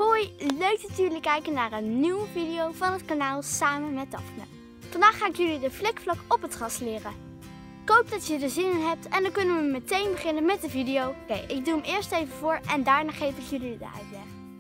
Hoi, leuk dat jullie kijken naar een nieuwe video van het kanaal samen met Daphne. Vandaag ga ik jullie de flikvlak op het gras leren. Ik hoop dat je er zin in hebt en dan kunnen we meteen beginnen met de video. Oké, ik doe hem eerst even voor en daarna geef ik jullie de uitleg.